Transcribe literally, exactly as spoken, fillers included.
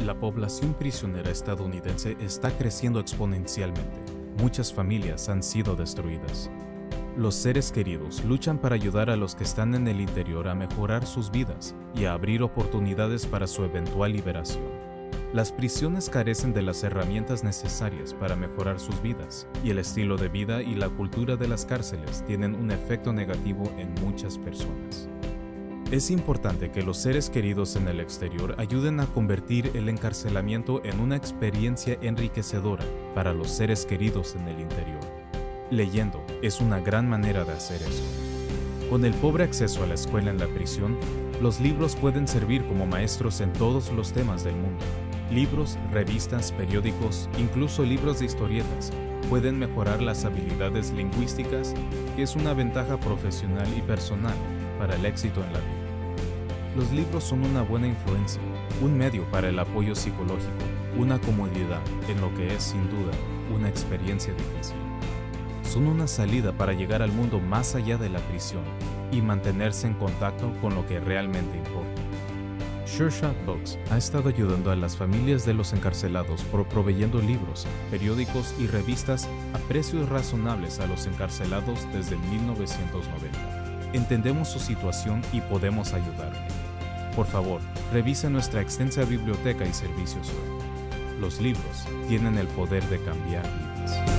La población prisionera estadounidense está creciendo exponencialmente. Muchas familias han sido destruidas. Los seres queridos luchan para ayudar a los que están en el interior a mejorar sus vidas y a abrir oportunidades para su eventual liberación. Las prisiones carecen de las herramientas necesarias para mejorar sus vidas, y el estilo de vida y la cultura de las cárceles tienen un efecto negativo en muchas personas. Es importante que los seres queridos en el exterior ayuden a convertir el encarcelamiento en una experiencia enriquecedora para los seres queridos en el interior. Leyendo es una gran manera de hacer eso. Con el pobre acceso a la escuela en la prisión, los libros pueden servir como maestros en todos los temas del mundo. Libros, revistas, periódicos, incluso libros de historietas, pueden mejorar las habilidades lingüísticas, que es una ventaja profesional y personal para el éxito en la vida. Los libros son una buena influencia, un medio para el apoyo psicológico, una comodidad en lo que es sin duda una experiencia difícil. Son una salida para llegar al mundo más allá de la prisión y mantenerse en contacto con lo que realmente importa. Sure Shot Books ha estado ayudando a las familias de los encarcelados por proveyendo libros, periódicos y revistas a precios razonables a los encarcelados desde mil novecientos noventa. Entendemos su situación y podemos ayudarle. Por favor, revise nuestra extensa biblioteca y servicios web. Los libros tienen el poder de cambiar vidas.